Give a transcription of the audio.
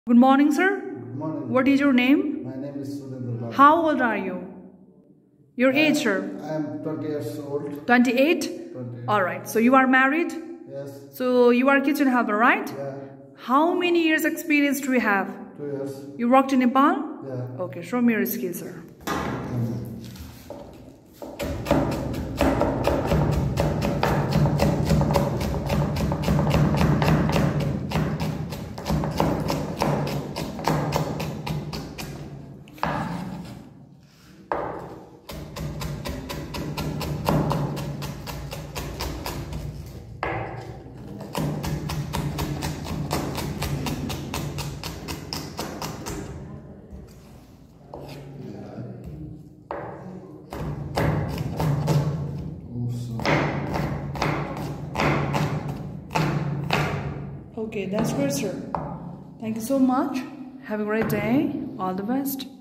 Good morning, sir. Good morning. What is your name? My name is Surendra. How old are you? Your age, sir? I am 20 years old. 28? 28. Alright, so you are married? Yes. So you are kitchen helper, right? Yeah. How many years experience do you have? 2 years. You worked in Nepal? Yeah. Okay, show me your skills, sir. Okay, that's great, sir. Thank you so much. Have a great day. All the best.